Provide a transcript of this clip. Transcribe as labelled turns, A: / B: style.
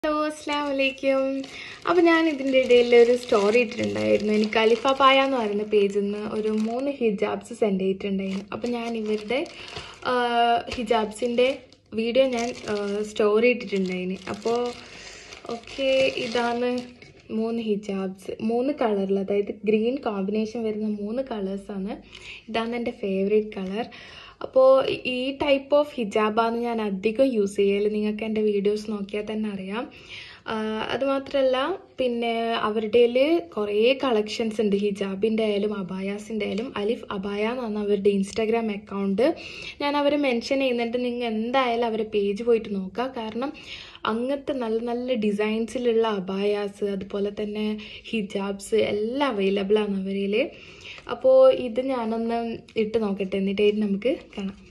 A: Hello അസ്സലാമു അലൈക്കും. അപ്പോൾ ഞാൻ ഇതിൻ്റെ ഇടയിൽ ഒരു സ്റ്റോറി ഇട്ടിട്ടുണ്ടായിരുന്നു. എനിക്ക് ഖലീഫ പായ എന്ന് പറയുന്ന പേജിൽ നിന്ന് ഒരു 3 ഹിജാബ്സ് സെൻഡ് ചെയ്തിട്ടുണ്ടായിരുന്നു. അപ്പോൾ ഞാൻ ഇവരുടെ ഹിജാബ്സിൻ്റെ വീഡിയോ ഞാൻ സ്റ്റോറി ഇട്ടിട്ടുണ്ടായിരുന്നു. അപ്പോൾ ഇതാണ് 3 ഹിജാബ്സ്, 3 കളറിൽ, അതായത് ഗ്രീൻ കോമ്പിനേഷൻ വരുന്ന 3 കളേഴ്സാണ്. ഇതാണ് എൻ്റെ ഫേവറേറ്റ് കളർ. അപ്പോൾ ഈ ടൈപ്പ് ഓഫ് ഹിജാബാണ് ഞാൻ അധികം യൂസ് ചെയ്യൽ. നിങ്ങൾക്ക് എൻ്റെ വീഡിയോസ് നോക്കിയാൽ തന്നെ അറിയാം. അതുമാത്രമല്ല, പിന്നെ അവരുടെ കുറേ കളക്ഷൻസ് ഉണ്ട്. ഹിജാബിൻ്റെ ആയാലും അബായാസിൻ്റെ ആയാലും. അലിഫ് അബായ എന്നാണ് അവരുടെ ഇൻസ്റ്റാഗ്രാം അക്കൗണ്ട്. ഞാൻ അവരെ മെൻഷൻ ചെയ്യുന്നുണ്ട്. നിങ്ങൾ എന്തായാലും അവരെ പേജ് പോയിട്ട് നോക്കുക. കാരണം അങ്ങനത്തെ നല്ല നല്ല ഡിസൈൻസിലുള്ള അബായാസ്, അതുപോലെ തന്നെ ഹിജാബ്സ് എല്ലാം അവൈലബിൾ ആണ് അവരിൽ. അപ്പോൾ ഇത് ഞാനൊന്ന് ഇട്ട് നോക്കട്ടെ, എന്നിട്ട് നമുക്ക് കാണാം.